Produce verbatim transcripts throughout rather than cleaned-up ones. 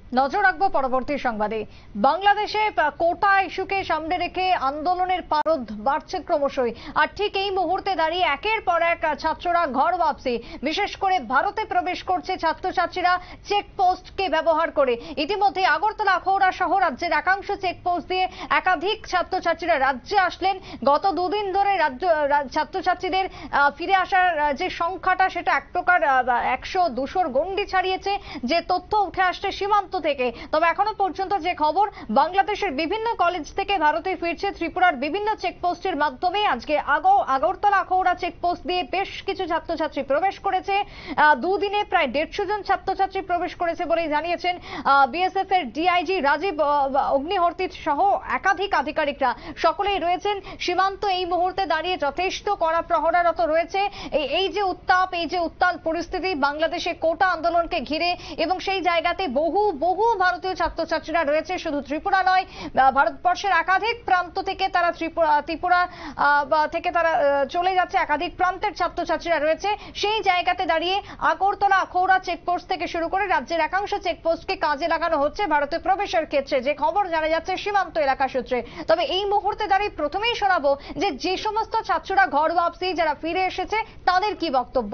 নজর রাখবো পরবর্তী সংবাদে। বাংলাদেশে কোটা ইস্যুকে সামনে রেখে আন্দোলনের পারদ বাড়ছে ক্রমশই, আর ঠিক এই মুহূর্তে দাঁড়িয়ে একের পর এক ছাত্ররা ঘর ওয়াপসি, বিশেষ করে ভারতে প্রবেশ করছে ছাত্রছাত্রীরা চেকপোস্টকে ব্যবহার করে। ইতিমধ্যে আগরতলা আখাউড়া সহ রাজ্যের একাংশ চেকপোস্ট দিয়ে একাধিক ছাত্রছাত্রীরা রাজ্যে আসলেন। গত দুদিন ধরে রাজ্য ছাত্রছাত্রীদের ফিরে আসার যে সংখ্যাটা সেটা এক প্রকার একশো দুশোর গণ্ডি ছাড়িয়েছে, যে তথ্য উঠে আসছে সীমান্ত থেকে। তবে এখনো পর্যন্ত যে খবর, বাংলাদেশের বিভিন্ন কলেজ থেকে ভারতে ফিরছে ত্রিপুরার বিভিন্ন চেকপোস্টের মাধ্যমে। আজকে আগরতলা আখাউড়া চেকপোস্ট দিয়ে বেশ কিছু ছাত্রছাত্রী প্রবেশ করেছে। দুদিনে প্রায় দেড়শো জন ছাত্রছাত্রী প্রবেশ করেছে বলেই জানিয়েছেন বিএসএফ এর ডিআইজি রাজীব অগ্নিহোত্রী সহ একাধিক আধিকারিকরা। সকলেই রয়েছেন সীমান্ত এই মুহূর্তে দাঁড়িয়ে যথেষ্ট কড়া প্রহরারত রয়েছে। এই যে উত্তাপ, এই যে উত্তাল পরিস্থিতি বাংলাদেশে কোটা আন্দোলনকে ঘিরে, এবং সেই জায়গাতে বহু বহু ভারতীয় ছাত্রছাত্রীরা রয়েছে। শুধু ত্রিপুরা নয়, ভারতবর্ষের একাধিক প্রান্ত থেকে তারা ত্রিপুরা ত্রিপুরা থেকে তারা চলে যাচ্ছে, একাধিক প্রান্তের ছাত্রছাত্রীরা রয়েছে। সেই জায়গাতে দাঁড়িয়ে আগরতলা আখাউড়া চেকপোস্ট থেকে শুরু করে রাজ্যের একাংশ চেকপোস্টকে কাজে লাগানো হচ্ছে ভারতে প্রবেশের ক্ষেত্রে, যে খবর জানা যাচ্ছে সীমান্ত এলাকা সূত্রে। তবে এই মুহূর্তে দাঁড়িয়ে প্রথমেই শোনাবো যে যে সমস্ত ছাত্ররা ঘর ওয়াপসি, যারা ফিরে এসেছে, তাদের কি বক্তব্য।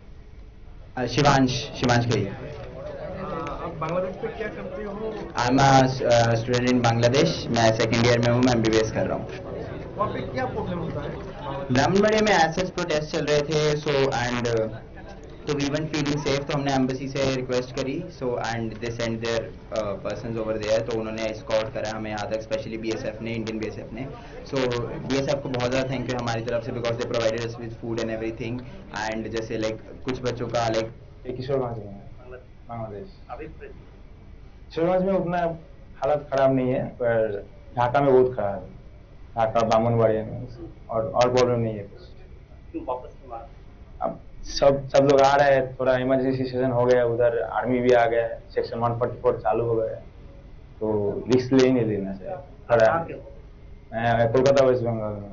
शिवांश शिवांश भाई, बांग्लादेश पे क्या करते हो? I am a student in Bangladesh. मैं सेकंड ईयर में हूँ, मैं एमबीबीएस कर रहा हूँ। वहाँ पे क्या प्रॉब्लम होता है? ब्राह्मणबाड़ी में एसेस प्रोटेस्ट चल रहे थे, सो एंड तो वी वन फीलिंग सेफ, तो हमने एम्बेसी से रिक्वेस्ट करी, so and they send their persons over there, तो उन्होंने एस्कॉर्ट करा हमें यहाँ तक, स्पेशली बीएसएफ ने, इंडियन बीएसएफ ने। सो बीएसएफ को बहुत ज़्यादा थैंक यू हमारी तरफ से, because they provided us with food and everything. And जैसे लाइक कुछ बच्चों का लाइक किशोरगंज में बांग्लादेश, किशोरगंज में उतना हालत खराब नहीं है, पर ढाका में बहुत खराब है। ढाका बामनबाड़ी में और और प्रॉब्लम नहीं है कुछ। अब सब सब लोग आ रहे हैं, थोड़ा इमरजेंसी सिचुएशन हो गया, उधर आर्मी भी आ गया, सेक्शन वन फोर्टी फोर चालू हो गया, तो रिस्क ले ही नहीं लेना चाहिए। थोड़ा मैं कोलकाता वेस्ट बंगाल में।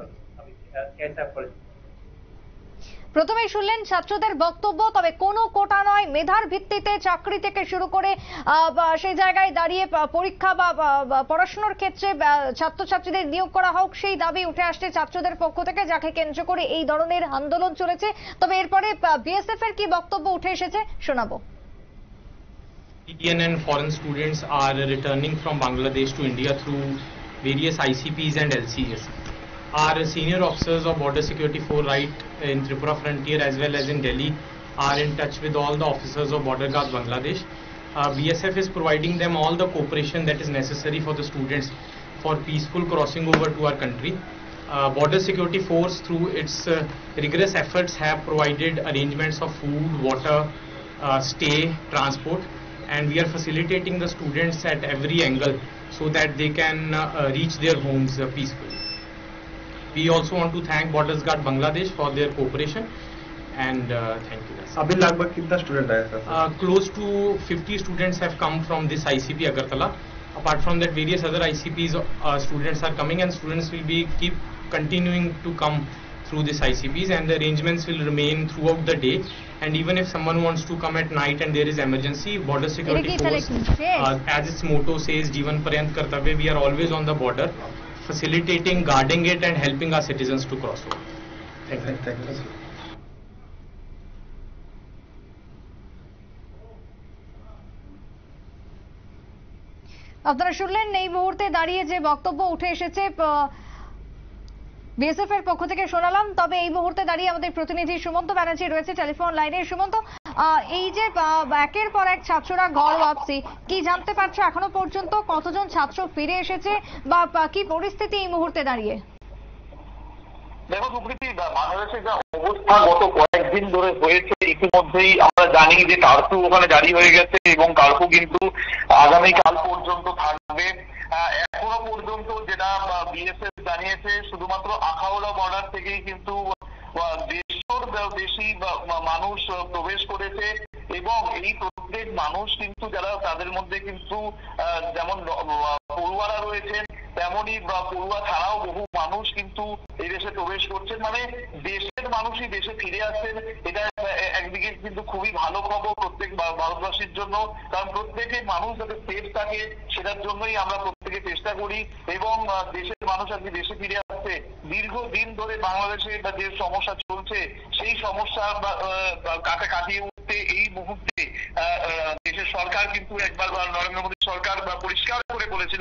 প্রথমেই শুনলেন ছাত্রদের বক্তব্য। তবে কোনো কোটা নয়, মেধার ভিত্তিতে চাকরি থেকে শুরু করে সেই জায়গায় দাঁড়িয়ে পরীক্ষা বা পড়াশোনার ক্ষেত্রে ছাত্রছাত্রীদের নিয়োগ করা হোক, সেই দাবি উঠে আসছে ছাত্রদের পক্ষ থেকে, যাকে কেন্দ্র করে এই ধরনের আন্দোলন চলেছে। তবে এরপরে বিএসএফ এর কি বক্তব্য উঠে এসেছে শোনাবো। Indian and foreign students are returning from Bangladesh to India through various I C Ps and L C S. Our senior officers of Border Security Force right in Tripura frontier as well as in Delhi are in touch with all the officers of Border Guard Bangladesh. Uh, B S F is providing them all the cooperation that is necessary for the students for peaceful crossing over to our country. Uh, Border Security Force through its uh, rigorous efforts have provided arrangements of food, water, uh, stay, transport, and we are facilitating the students at every angle so that they can uh, uh, reach their homes uh, peacefully. We also want to thank Borders Guard Bangladesh for their cooperation, and uh, thank you. अभी लगभग कितना student आया sir? Uh, close to fifty students have come from this I C P Agartala. Apart from that, various other I C Ps uh, students are coming, and students will be keep continuing to come through this I C Ps, and the arrangements will remain throughout the day. And even if someone wants to come at night and there is emergency, Border Security Force, uh, as its motto says, Jeevan Paryant Kartavya, we are always on the border, facilitating, guarding it, and helping our citizens to cross over. Thank you. Thank you. আপনারা শুনলেন এই মুহূর্তে দাঁড়িয়ে যে বক্তব্য উঠে এসেছে BSF এর পক্ষ থেকে শোনালাম। তবে এই মুহূর্তে দাঁড়িয়ে আমাদের প্রতিনিধি সুমন্ত ব্যানার্জি রয়েছে টেলিফোন লাইনে। সুমন্ত, এই যে একের পর এক ছাত্ররা ঘর ওয়াপসি, কি জানতে পারছো এখনো পর্যন্ত? কতজন ছাত্র ফিরে এসেছে বা কি পরিস্থিতি এই মুহূর্তে দাঁড়িয়ে? দেখো সুপ্রীতি, বাংলাদেশের যা অবস্থা গত কয়েকদিন ধরে হয়েছে, ইতিমধ্যেই আমরা জানি যে কারফিউ ওখানে জারি হয়ে গেছে, এবং কারফিউ কিন্তু আগামীকাল পর্যন্ত থাকবে। এখনো পর্যন্ত যেটা বিএসএফ জানিয়েছে, শুধুমাত্র আখাউড়া বর্ডার থেকেই কিন্তু দেড়শোর বেশি মানুষ প্রবেশ করেছে, এবং এই প্রত্যেক মানুষ কিন্তু যারা তাদের মধ্যে কিন্তু যেমন পড়ুয়ারা রয়েছেন, তেমনই পড়ুয়া ছাড়াও বহু মানুষ কিন্তু এই দেশে প্রবেশ করছেন। মানে দেশের মানুষই দেশে ফিরে আসছেন, এটা এক একদিকে কিন্তু খুবই ভালো খবর প্রত্যেক ভারতবাসীর জন্য, কারণ প্রত্যেকে মানুষ যাতে সেফ থাকে সেটার জন্যই আমরা প্রত্যেকে চেষ্টা করি। এবং দেশের মানুষ আজকে দেশে ফিরে আসছে। দীর্ঘদিন ধরে বাংলাদেশে যে সমস্যা চলছে সেই সমস্যা কাটে কাটিয়ে উঠতে এই মুহূর্তে দেশের সরকার কিন্তু একবার নরেন্দ্র মোদী সরকার পরিষ্কার করে বলেছিল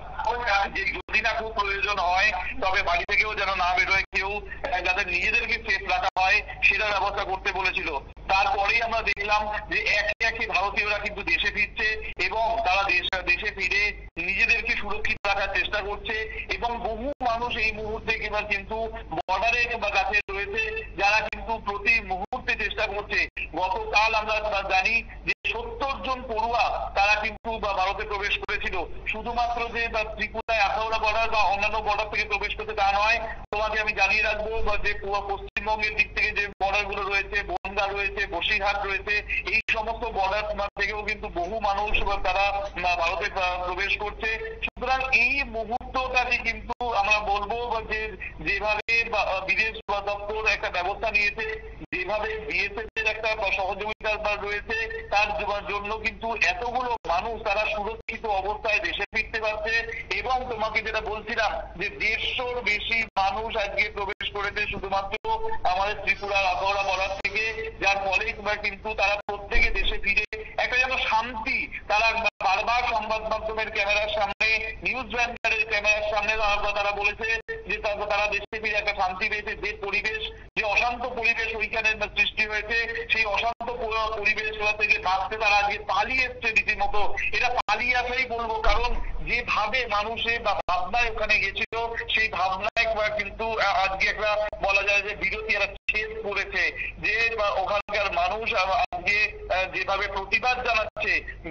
যে যদি না খুব প্রয়োজন হয় তবে বাড়ি থেকেও যেন না বেরোয় কেউ, যাদের নিজেদেরকে সেফ রাখা হয় সেটা ব্যবস্থা করতে বলেছিল। তারপরেই আমরা দেখলাম যে একে একে ভারতীয়রা কিন্তু দেশে ফিরছে এবং তারা দেশে ফিরে নিজেদেরকে সুরক্ষিত রাখার চেষ্টা করছে। এবং বহু মানুষ এই মুহূর্তে কিংবা কিন্তু বর্ডারে বা কাছে রয়েছে যারা কিন্তু প্রতি মুহূর্তে চেষ্টা করছে। গতকাল আমরা জানি যে সত্তর জন পড়ুয়া তারা কিন্তু ভারতে প্রবেশ করেছিল। শুধুমাত্র যে ত্রিপুরায় আখাউড়া বর্ডার বা অন্যান্য বর্ডার থেকে প্রবেশ করতে তা নয়, তোমাকে আমি জানিয়ে রাখবো যে পশ্চিমবঙ্গের দিক থেকে যে বর্ডার গুলো রয়েছে, বনগা রয়েছে, বসিরহাট রয়েছে, এই সমস্ত বর্ডার থেকেও কিন্তু বহু মানুষ তারা ভারতে প্রবেশ করছে। সুতরাং এই মুহূর্তটাকে কিন্তু আমরা বলবো যে যেভাবে বিদেশ দপ্তর একটা ব্যবস্থা নিয়েছে, যেভাবে বিএসএফ এর একটা সহযোগিতা রয়েছে, তার জন্য কিন্তু এতগুলো মানুষ তারা সুরক্ষিত অবস্থায় দেশে ফিরতে পারছে। এবং তোমাকে যেটা বলছিলাম যে দেড়শোর বেশি মানুষ আজকে প্রবেশ করেছে শুধুমাত্র আমাদের ত্রিপুরার আখাউড়া বর্ডার থেকে, যার ফলে কিন্তু তারা প্রত্যেকে দেশে ফিরে একটা যেন শান্তি, তারা বারবার সংবাদ মাধ্যমের ক্যামেরার সামনে, নিউজ ভ্যানগার্ডের ক্যামেরার সামনে তারা বলেছে যে তারা দেশে ফিরে একটা শান্তি পেয়েছে। যে পরিবেশ, যে অশান্ত পরিবেশ ওইখানে সৃষ্টি হয়েছে, সেই অশান্ত পরিবেশ থেকে বাঁচতে তারা আজকে পালিয়ে এসছে রীতিমতো। এটা পালিয়ে আসাই বলবো, কারণ যেভাবে মানুষের বা ভাবনায় ওখানে গেছিল সেই ভাবনায় কিন্তু আজকে একটা বলা যায় যে বিরতি একটা ছেদ পড়েছে। যে ওখানকার মানুষ আজকে যেভাবে প্রতিবাদ জানাচ্ছে,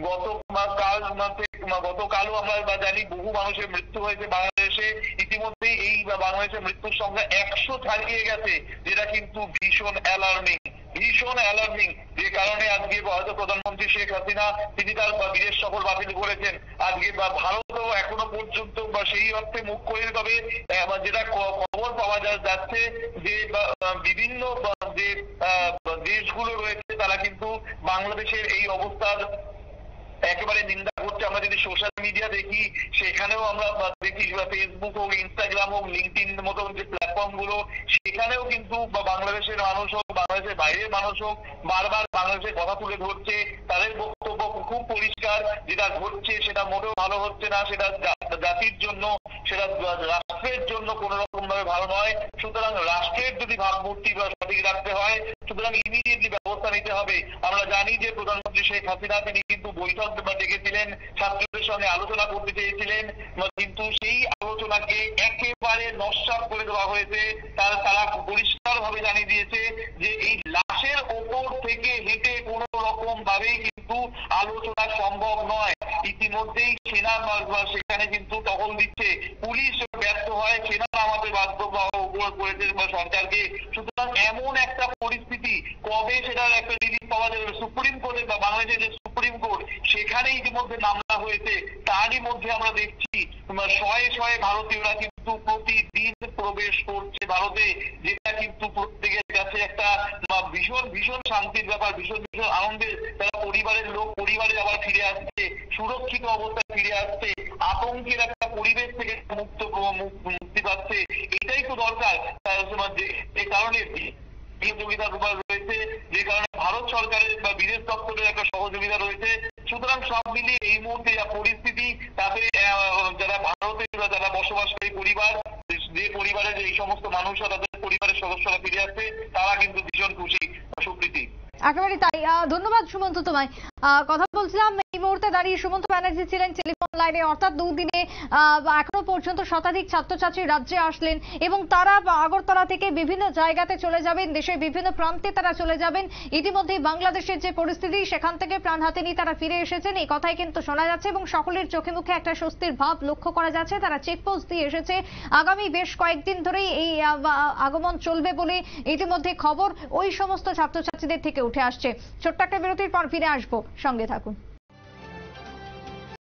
গতকাল গতকালও আমরা জানি বহু মানুষের মৃত্যু হয়েছে বাংলাদেশে। ইতিমধ্যেই এই বাংলাদেশের মৃত্যুর সংখ্যা একশো ছাড়িয়ে গেছে, যেটা কিন্তু ভীষণ অ্যালার্মিং ভীষণ অ্যালার্মিং যে কারণে আজকে হয়তো প্রধানমন্ত্রী শেখ হাসিনা তিনি তার বিদেশ সফর বাতিল করেছেন। আজকে ভারতও এখনো পর্যন্ত বা সেই অর্থে মুখ করে, তবে যেটা খবর পাওয়া যাচ্ছে যে বিভিন্ন যে দেশগুলো রয়েছে তারা কিন্তু বাংলাদেশের এই অবস্থার একেবারে নিন্দা করছে। আমরা যদি সোশ্যাল মিডিয়া দেখি সেখানেও আমরা দেখি, ফেসবুক হোক, ইনস্টাগ্রাম হোক, লিঙ্কডইন মতো যে প্ল্যাটফর্ম গুলো, সেখানেও কিন্তু বাংলাদেশের মানুষ হোক, বাংলাদেশের বাইরের মানুষ হোক, বারবার বাংলাদেশের কথা তুলে ধরছে। তাদের বক্তব্য খুব পরিষ্কার, যেটা ঘটছে সেটা মোটেও ভালো হচ্ছে না, সেটা জাতির জন্য, সেটা রাষ্ট্রের জন্য কোন রকম ভাবে ভালো নয়। সুতরাং রাষ্ট্রের যদি ভাবমূর্তি বা সঠিক রাখতে হয়, সুতরাং ইমিডিয়েটলি ব্যবস্থা নিতে হবে। আমরা জানি যে প্রধানমন্ত্রী শেখ হাসিনা তিনি কিন্তু বৈঠক ডেকেছিলেন, ছাত্রদের সঙ্গে আলোচনা করতে চেয়েছিলেন, কিন্তু সেই আলোচনাকে একেবারে নস্যাৎ করে দেওয়া হয়েছে। তারা তারা পরিষ্কার ভাবে জানিয়ে দিয়েছে যে এই লাশের ওপর থেকে হেঁটে কোন রকম ভাবেই কিন্তু আলোচনা সম্ভব নয়। ইতিমধ্যেই সেনা সেখানে কিন্তু টহল দিচ্ছে, পুলিশ ব্যর্থ হয়, সেনা আমাদের বাধ্য করেছে সরকারকে। সুতরাং এমন একটা পরিস্থিতি, কবে সেটার একটা রিলিফ পাওয়া যাবে? সুপ্রিম কোর্টে বা বাংলাদেশের যে সুপ্রিম কোর্ট সেখানে ইতিমধ্যে মামলা হয়েছে, তারই মধ্যে আমরা দেখছি শয়ে শয়ে ভারতীয়রা কিন্তু প্রতিদিন প্রবেশ করছে ভারতে, যেটা কিন্তু প্রত্যেকের কাছে একটা ভীষণ ভীষণ শান্তির ব্যাপার, ভীষণ ভীষণ আনন্দের। তারা পরিবারের লোক পরিবারে আবার ফিরে আসছে, সুরক্ষিত অবস্থায় ফিরে আসছে, আতঙ্কের একটা পরিবেশ থেকে মুক্ত মুক্তি পাচ্ছে। এটাই তো দরকার। যে কারণে সহযোগিতা রয়েছে, যে কারণে ভারত সরকারের বা বিদেশ দপ্তরের একটা সহযোগিতা রয়েছে। সুতরাং সব মিলিয়ে এই মুহূর্তে যা পরিস্থিতি, তাতে যারা ভারতে যারা বসবাসকারী পরিবার, যে পরিবারের এই সমস্ত মানুষরা তাদের পরিবারের সদস্যরা ফিরে আসছে, তারা কিন্তু ভীষণ খুশি। সুপ্রীতি, একেবারে তাই। ধন্যবাদ সুমন্ত তোমায়। কথা বলছিলাম এই মুহূর্তে দাঁড়িয়ে সুমন্ত ব্যানার্জি ছিলেন টেলিফোন লাইনে। অর্থাৎ দুদিনে এখনো পর্যন্ত শতাধিক ছাত্রছাত্রী রাজ্যে আসলেন এবং তারা আগরতলা থেকে বিভিন্ন জায়গাতে চলে যাবেন, দেশের বিভিন্ন প্রান্তে তারা চলে যাবেন। ইতিমধ্যে বাংলাদেশের যে পরিস্থিতি সেখান থেকে প্রাণ হাতে নিয়ে তারা ফিরে এসেছেন, এই কথাই কিন্তু শোনা যাচ্ছে এবং সকলের চোখে মুখে একটা স্বস্তির ভাব লক্ষ্য করা যাচ্ছে। তারা চেকপোস্ট দিয়ে এসেছে। আগামী বেশ কয়েকদিন ধরেই এই আগমন চলবে বলে ইতিমধ্যে খবর ওই সমস্ত ছাত্রছাত্রীদের থেকে উঠে আসছে। ছোট্ট একটা বিরতির পর ফিরে আসবো, সঙ্গে থাকুন।